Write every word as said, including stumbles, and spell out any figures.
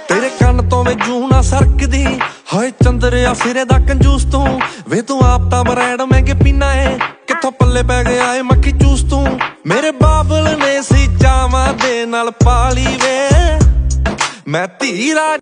तेरे कान तो वे जू ना सरकदी हाय चंद्रिया सिरे दा कंजूस तू वे तू आप ता ब्रांड महंगे पीना है किथों पल्ले पै गया है मक्खी चूस तू मेरे बाबल ने सी चावां दे नाल पाली वे मैं धीरा